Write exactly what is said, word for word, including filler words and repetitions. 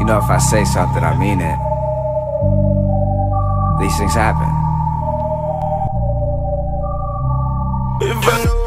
You know, if I say something, I mean it. These things happen. If I